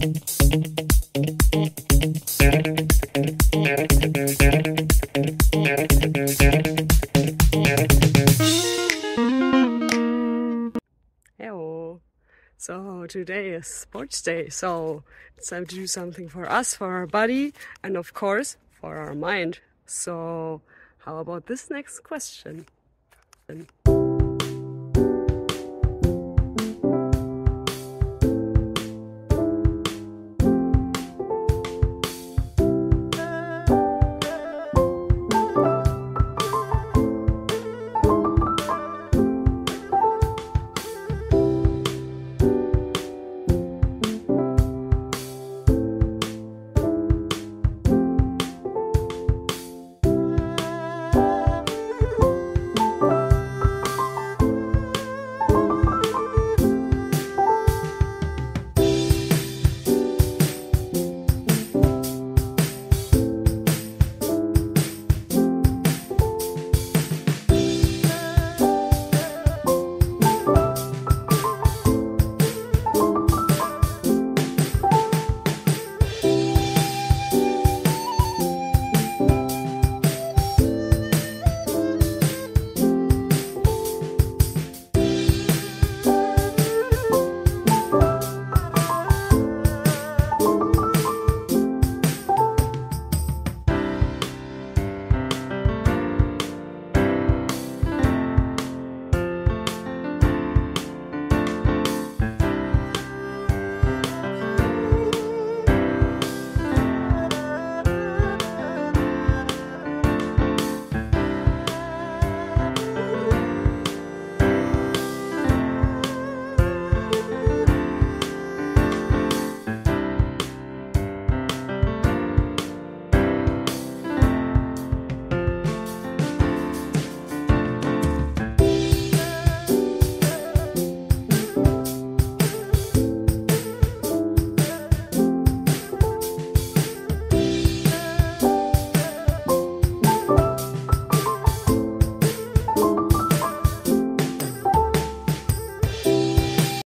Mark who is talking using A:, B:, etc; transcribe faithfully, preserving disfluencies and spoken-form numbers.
A: Hello. So today is sports day, so it's time to do something for us, for our body, and of course for our mind. So how about this next question?